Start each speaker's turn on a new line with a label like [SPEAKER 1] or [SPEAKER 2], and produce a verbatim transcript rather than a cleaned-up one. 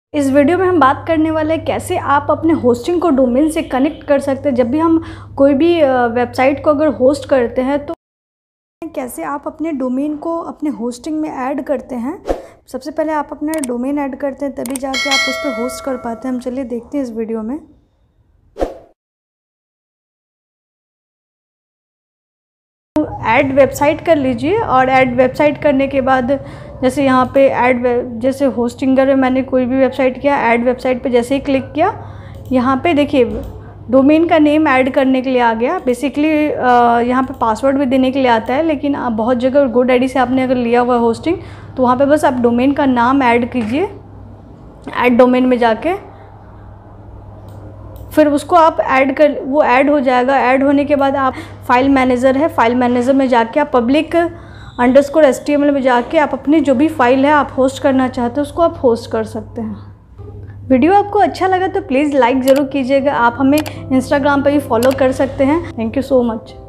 [SPEAKER 1] इस वीडियो में हम बात करने वाले हैं कैसे आप अपने होस्टिंग को डोमेन से कनेक्ट कर सकते हैं। जब भी हम कोई भी वेबसाइट को अगर होस्ट करते हैं तो कैसे आप अपने डोमेन को अपने होस्टिंग में ऐड करते हैं। सबसे पहले आप अपना डोमेन ऐड करते हैं, तभी जाके आप उस पर होस्ट कर पाते हैं। हम चलिए देखते हैं इस वीडियो में। ऐड वेबसाइट कर लीजिए और ऐड वेबसाइट करने के बाद जैसे यहाँ पे ऐड जैसे होस्टिंगर में मैंने कोई भी वेबसाइट किया, ऐड वेबसाइट पे जैसे ही क्लिक किया, यहाँ पे देखिए डोमेन का नेम ऐड करने के लिए आ गया। बेसिकली यहाँ पे पासवर्ड भी देने के लिए आता है, लेकिन आप बहुत जगह गुड आईडी से आपने अगर लिया हुआ होस्टिंग तो वहाँ पे बस आप डोमेन का नाम ऐड कीजिए ऐड डोमेन में जाके, फिर उसको आप ऐड कर वो ऐड हो जाएगा। ऐड होने के बाद आप फाइल मैनेजर है, फाइल मैनेजर में जाके आप public underscore H T M L में जाके आप अपनी जो भी फाइल है आप होस्ट करना चाहते हो उसको आप होस्ट कर सकते हैं। वीडियो आपको अच्छा लगा तो प्लीज़ लाइक ज़रूर कीजिएगा। आप हमें इंस्टाग्राम पर भी फॉलो कर सकते हैं। Thank you so much.